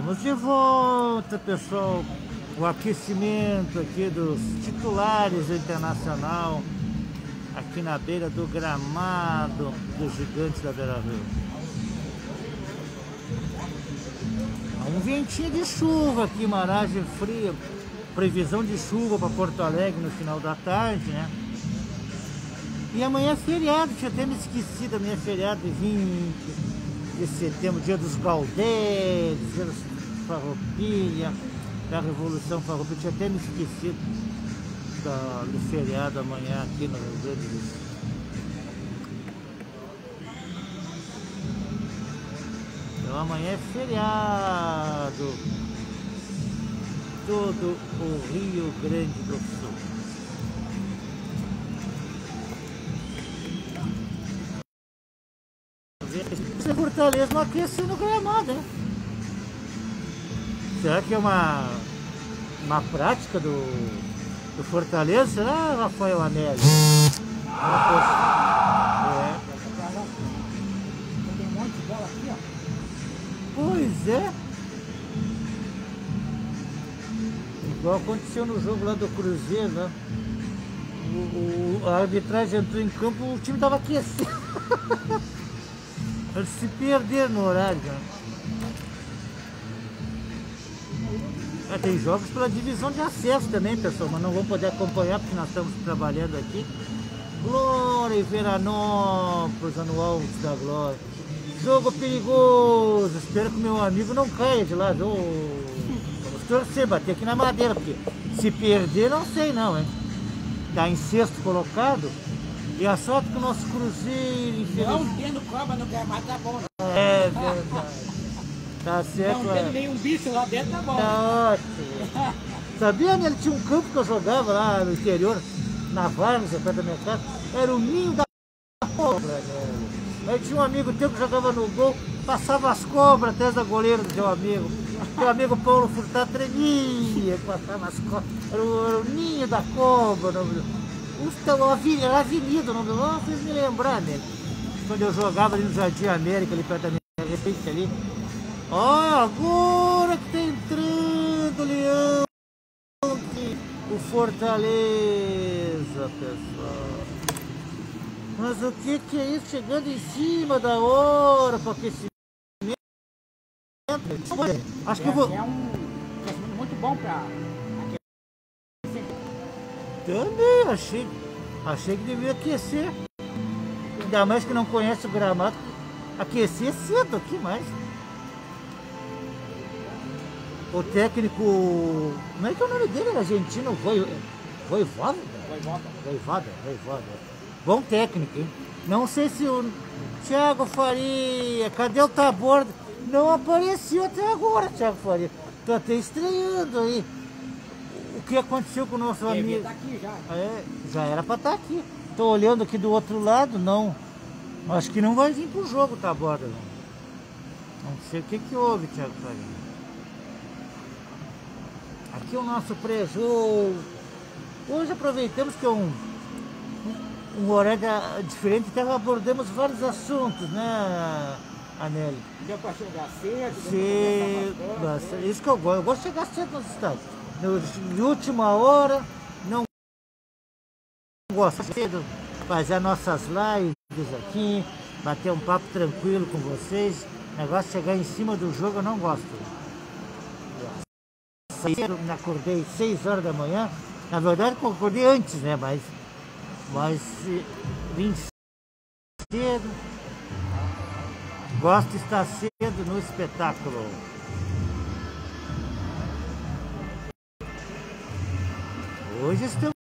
Estamos de volta, pessoal. O aquecimento aqui dos titulares do Internacional, aqui na beira do gramado dos Gigantes da Beira-Rio. Um ventinho de chuva aqui, maragem fria, previsão de chuva para Porto Alegre no final da tarde, né? E amanhã é feriado, tinha até me esquecido, amanhã é feriado 20 de setembro, dia dos Galdeiros, dia da Farroupilha, da Revolução Farroupilha, tinha até me esquecido do feriado amanhã aqui no Rio Grande do Sul. Então amanhã é feriado, todo o Rio Grande do Sul. Esse Fortaleza não aqueceu no gramado, né? Será que é uma prática do Fortaleza? Será, Rafael Anelli? Tem um monte de bola aqui, ó. Pois é. Igual aconteceu no jogo lá do Cruzeiro, né? A arbitragem entrou em campo, o time estava aquecendo. Eles se perderam no horário, né? Tem jogos pela divisão de acesso também, pessoal, mas não vão poder acompanhar porque nós estamos trabalhando aqui. Glória e Veranópolis, anual da Glória. Jogo perigoso, espero que o meu amigo não caia de lá. Vamos torcer, bater aqui na madeira, porque se perder, não sei não, hein? Tá em sexto colocado. E a sorte que o nosso Cruzeiro, infelizmente... Não tendo cobra no gramado tá bom. É verdade. Tá certo, não tendo nenhum bicho lá dentro tá bom. Tá ótimo. Sabia, né? Ele tinha um campo que eu jogava lá no interior, na Várzea, perto da minha casa. Era o ninho da cobra, né? Aí tinha um amigo teu que jogava no gol, passava as cobras atrás da goleira do teu amigo. Teu amigo Paulo Furtado tremia, passava as cobras. Era o ninho da cobra. Era Avenida, o nome do nome, fez me lembrar, né? Quando eu jogava ali no Jardim América, ali perto da minha repente ali. Ó, agora que tá entrando o Leão, o Fortaleza, pessoal. Mas o que é isso? Chegando em cima da hora para aquecimento. Acho que eu vou... É um aquecimento muito bom para Também achei que devia aquecer. Ainda mais que não conhece o gramado. Aquecer cedo aqui mais. O técnico... Como é que é o nome dele? Era argentino? Voivoda. Bom técnico, hein? Não sei se o Thiago Faria... Cadê o Taborda? Não apareceu até agora, Thiago Faria. Tô até estranhando aí. O que aconteceu com o nosso amigo? Tá aqui já. Já era pra estar aqui. Tô olhando aqui do outro lado, não. Acho que não vai vir pro jogo, Taborda. Não sei o que houve, Thiago Faria. Aqui é o nosso pré-jogo. Hoje aproveitamos que é um horário diferente, então abordamos vários assuntos, né, Anelli? Deu pra chegar cedo. Cedo, isso que eu gosto. Eu gosto de chegar cedo nos estádios. De última hora, não gosto cedo, fazer as nossas lives aqui, bater um papo tranquilo com vocês. Negócio de chegar em cima do jogo, eu não gosto. Me acordei 6 horas da manhã, na verdade eu acordei antes, né, mas vim cedo, gosto de estar cedo no espetáculo. Hoje estamos